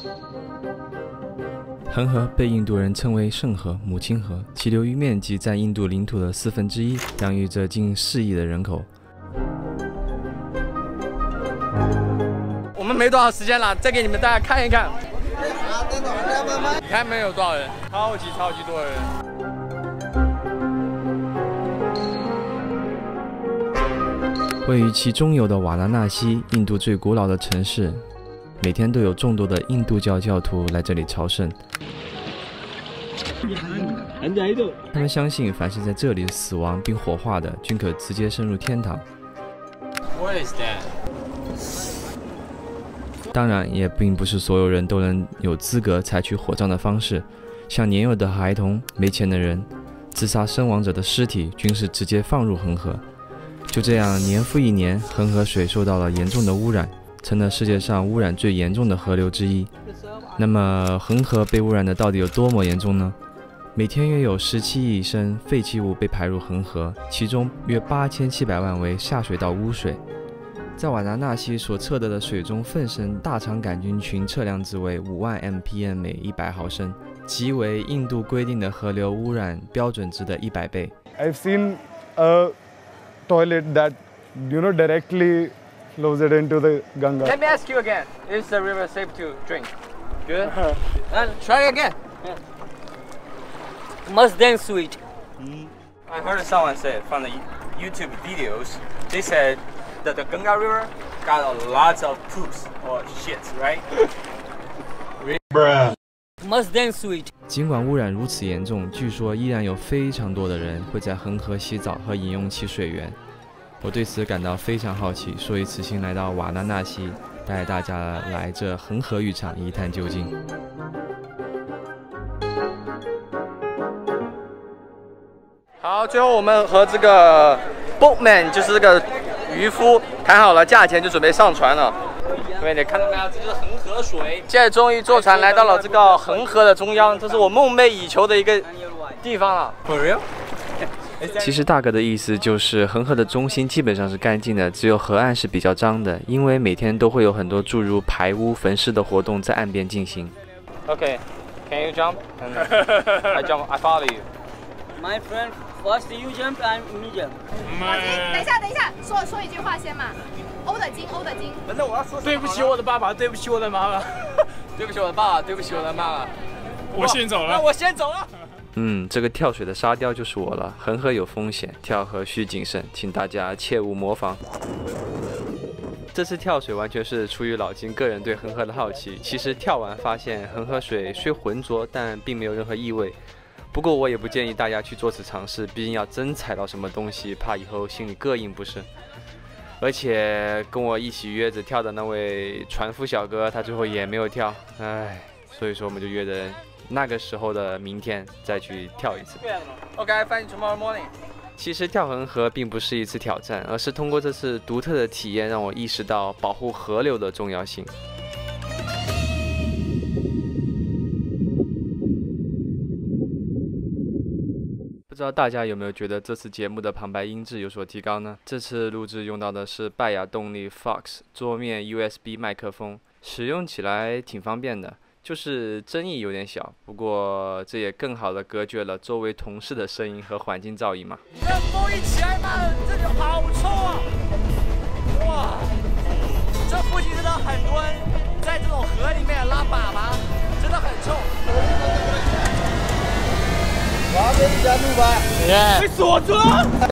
恒河被印度人称为圣河、母亲河，其流域面积占印度领土的1/4，养育着近4亿的人口。 我们没多少时间了，再给你们大家看一看。你看没有多少人，超级多人。 位于其中游的瓦拉纳西，印度最古老的城市，每天都有众多的印度教教徒来这里朝圣。他们相信，凡是在这里死亡并火化的，均可直接升入天堂。 What is that？ 当然，也并不是所有人都能有资格采取火葬的方式，像年幼的孩童、没钱的人、自杀身亡者的尸体，均是直接放入恒河。就这样，年复一年，恒河水受到了严重的污染，成了世界上污染最严重的河流之一。那么，恒河被污染的到底有多么严重呢？每天约有17亿升废弃物被排入恒河，其中约8700万为下水道污水。在瓦拉纳西所测得的水中粪砷大肠杆菌群测量值为5万 ppm 每100毫升，即为印度规定的河流污染标准值的100倍。 I've seen a toilet that directly flows it into the Ganga. Let me ask you again. Is the river safe to drink? Good. And try it again. Must then sweet. I heard someone say from the YouTube videos. They said that the Ganga River got a lot of poops or shits, right? Bruh. Must then sweet. 尽管污染如此严重，据说依然有非常多的人会在恒河洗澡和饮用其水源。我对此感到非常好奇，所以此行来到瓦拉纳西，带大家来这恒河浴场一探究竟。 好，最后我们和这个 boatman 就是这个渔夫谈好了价钱，就准备上船了。各位，你看到没有？这就是恒河水。现在终于坐船来到了这个恒河的中央，这是我梦寐以求的一个地方了。For real？ 其实大概的意思就是恒河的中心基本上是干净的，只有河岸是比较脏的，因为每天都会有很多诸如排污、焚尸的活动在岸边进行。 Okay, can you jump? I jump. I follow you. My friend, first you jump and me jump. 等一下，说一句话先嘛。欧的金。 等等，我要说。对不起我的爸爸，对不起我的妈妈，对不起我的爸爸，对不起我的妈妈。 我先走了。 那我先走了。 这个跳水的沙雕就是我了。恒河有风险，跳河需谨慎，请大家切勿模仿。这次跳水完全是出于老金个人对恒河的好奇。其实跳完发现恒河水虽浑浊，但并没有任何异味。不过我也不建议大家去做此尝试，毕竟要真踩到什么东西，怕以后心里膈应不是。而且跟我一起约着跳的那位船夫小哥，他最后也没有跳，所以说我们就约着那个时候的明天再去跳一次。 Okay, find you tomorrow morning. 其实跳恒河并不是一次挑战，而是通过这次独特的体验，让我意识到保护河流的重要性。不知道大家有没有觉得这次节目的旁白音质有所提高呢？这次录制用到的是拜亚动力 Fox 桌面 USB 麦克风，使用起来挺方便的。就是争议有点小，不过这也更好的隔绝了周围同事的声音和环境噪音嘛。 这风一起来嘛，这里好臭啊！哇，这附近真的很多人在这种河里面拉粑粑，真的很臭。被锁住了。